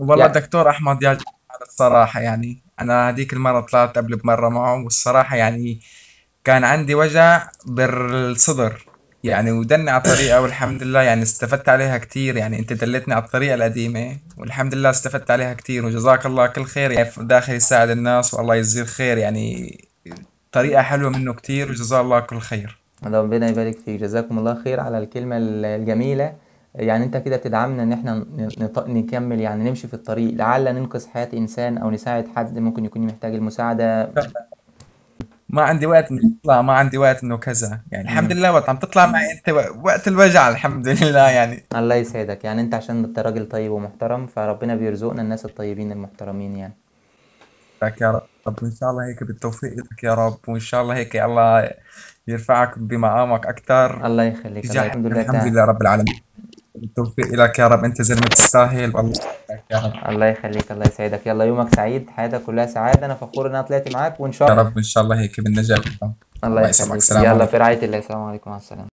والله يعني دكتور احمد يا جماعة، الصراحه يعني انا هذيك المره طلعت قبل بمره معه، والصراحه يعني كان عندي وجع بالصدر يعني، ودلني على الطريقه والحمد لله يعني استفدت عليها كثير. يعني انت دلتني على الطريقه القديمه والحمد لله استفدت عليها كثير، وجزاك الله كل خير يعني، داخل يساعد الناس والله يجزيه الخير يعني. طريقه حلوه منه كثير وجزاه الله كل خير. ربنا يبارك فيك، جزاكم الله خير على الكلمة الجميلة. يعني انت كده بتدعمنا ان احنا نكمل، يعني نمشي في الطريق لعل ننقذ حياة انسان او نساعد حد ممكن يكون محتاج المساعدة. ما عندي وقت انه اطلع، ما عندي وقت انه كذا يعني، الحمد مم. لله وقت عم تطلع معي انت وقت الوجع الحمد لله يعني. الله يسعدك، يعني انت عشان انت راجل طيب ومحترم فربنا بيرزقنا الناس الطيبين المحترمين يعني. لك يا رب ان شاء الله هيك بالتوفيق لك يا رب، وان شاء الله هيك الله يرفعك بمقامك اكثر الله يخليك، الله تجاه الحمد لله الحمد لله رب العالمين. بالتوفيق لك يا رب، انت زلمه تستاهل والله يسعدك يا رب. الله يخليك، الله يسعدك، يلا يومك سعيد، حياتك كلها سعادة، انا فخور ان انا طلعت معاك وان شاء يا الله. رب ان شاء الله هيك بالنجاح. الله الله يسلمك، يخليك، السلام يلا في عليكم. رعاية الله، السلام عليكم، مع السلامة.